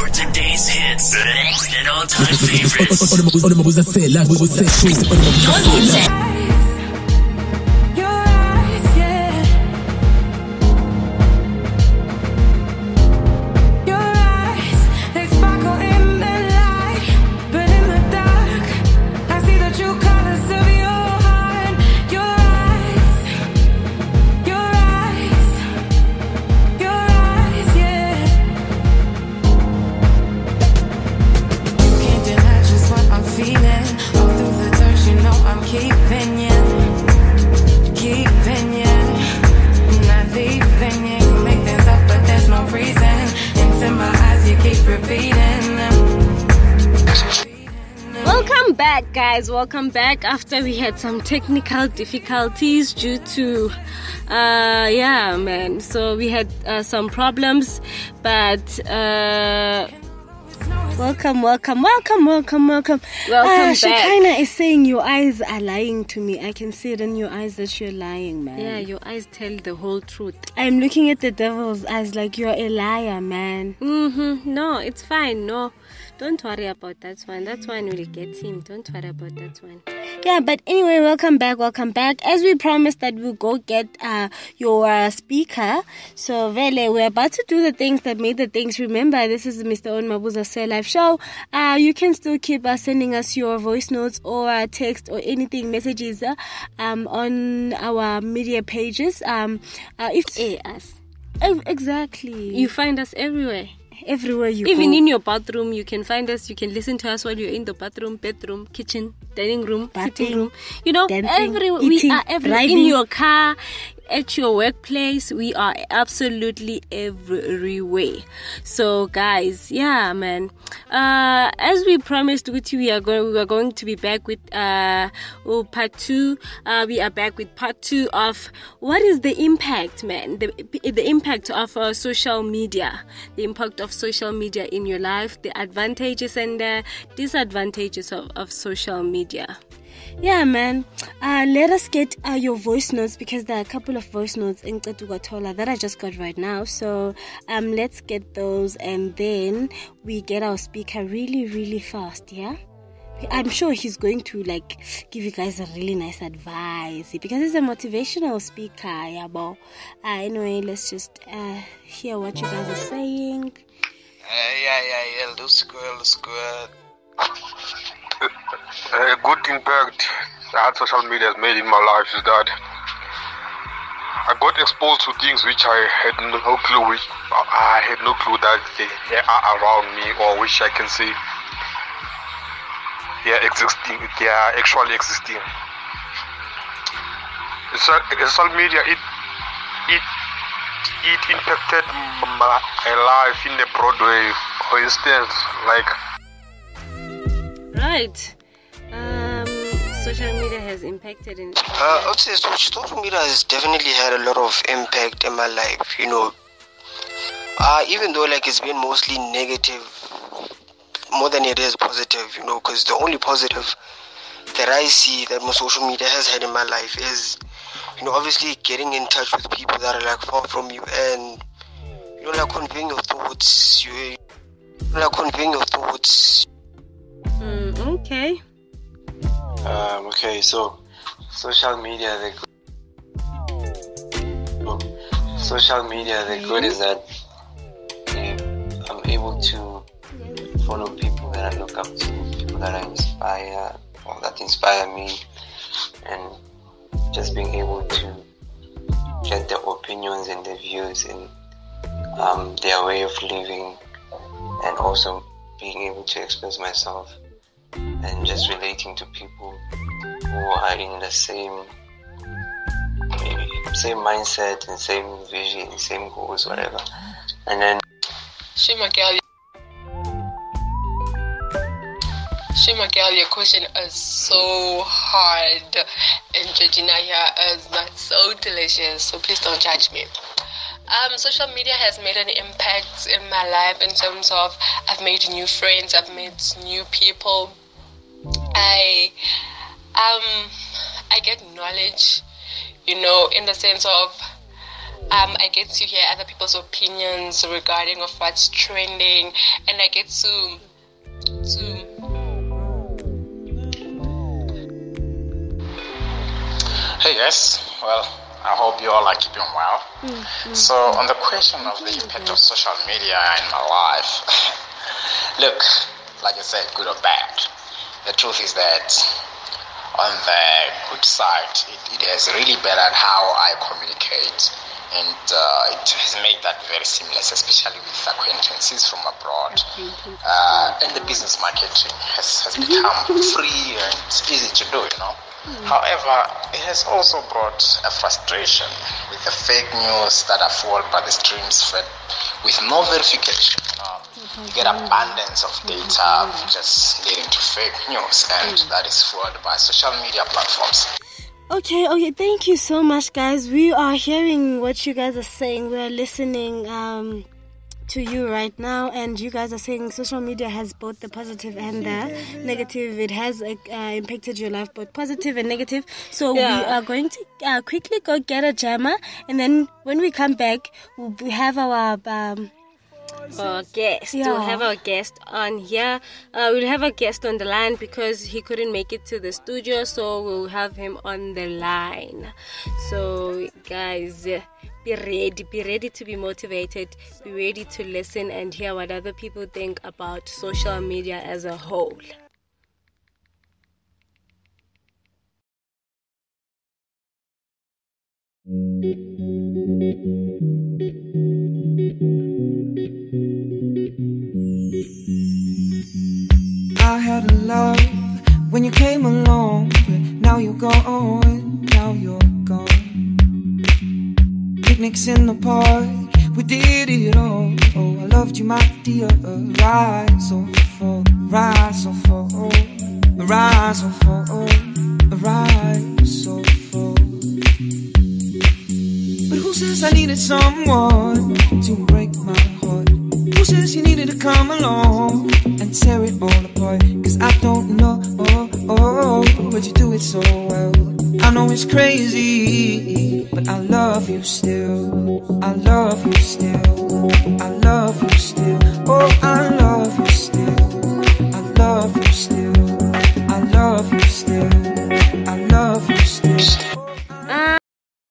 for today's hits and all-time favorites. Welcome back, guys. Welcome back after we had some technical difficulties due to so we had some problems, but welcome back. Shekinah is saying your eyes are lying to me. I can see it in your eyes that you're lying, man. Yeah, your eyes tell the whole truth. I'm looking at the devil's eyes like you're a liar, man. No, it's fine. No, don't worry about that one. That one will get him. Don't worry about that one. Yeah, but anyway, welcome back. As we promised that we'll go get your speaker. So, Vele, we're about to do the things that made the things. Remember, this is Mr. Onmabuza Say Live Show. You can still keep sending us your voice notes or text or anything, messages on our media pages. Exactly. You find us everywhere. Everywhere you Even go. in your bathroom, you can find us. You can listen to us while you're in the bathroom, bedroom, kitchen, dining room, sitting room. You know, everywhere. We are everywhere. In your car, at your workplace, we are absolutely everywhere. So, guys, yeah, man. As we promised, we are going to be back with part 2. We are back with part 2 of what is the impact, man. The impact of social media. The impact of social media in your life. The advantages and the disadvantages of social media. Yeah, man. Let us get your voice notes, because there are a couple of voice notes in Qetuqatola that I just got right now. So let's get those, and then we get our speaker really, really fast. Yeah, I'm sure he's going to give you guys a really nice advice, because he's a motivational speaker. Yeah, but anyway, let's just hear what you guys are saying. Yeah. Looks good. A good impact that social media has made in my life is that I got exposed to things which I had no clue that they are around me, or which I can say they are actually existing. Social media it impacted my life in a broad way. For instance, Right. Social media has impacted in. I would say social media has definitely had a lot of impact in my life. You know, even though it's been mostly negative, more than it is positive. You know, because the only positive that I see that my social media has had in my life is, obviously getting in touch with people that are far from you, and conveying your thoughts. Okay. Okay, so social media, the good is that I'm able to follow people that I look up to, people that I inspire, or that inspire me, and just being able to get their opinions and their views and their way of living, and also being able to express myself and just relating to people who are in the same mindset and same vision, same goals, whatever. And then Shima girl, your question is so hard, and Georgina here is not so delicious, so please don't judge me. Social media has made an impact in my life in terms of I've made new friends, I've met new people. I get knowledge, in the sense of I get to hear other people's opinions regarding of what's trending, and I get to Hey guys, well, I hope you all are keeping well. So on the question of the impact of social media in my life, look, like I said, good or bad, the truth is that on the good side, it has really bettered how I communicate, and it has made that very seamless, especially with acquaintances from abroad. And the business marketing has become free and easy to do, you know. However, it has also brought a frustration with the fake news that are fueled by the streams fed with no verification. You get abundance of data just leading to fake news, and that is fueled by social media platforms. Okay, thank you so much, guys. We are hearing what you guys are saying. We are listening to you right now, and you guys are saying social media has both the positive and the negative. It has impacted your life, both positive and negative. So we are going to quickly go get a jammer, and then when we come back, we have our guest. We'll have our guest on here. We'll have a guest on the line because he couldn't make it to the studio, so we'll have him on the line. So guys, be ready to be motivated, be ready to listen and hear what other people think about social media as a whole. I had a love when you came along, but now you're gone, now you're gone. Picnics in the park, we did it all. Oh, I loved you, my dear. Rise or fall, rise or fall, rise or fall, rise or fall. But who says I needed someone to break my heart? Who says you needed to come along and tear it all apart? Cause I don't know, but you do it so well. I know it's crazy, but I love you still. I love you still. I love you still. Oh, I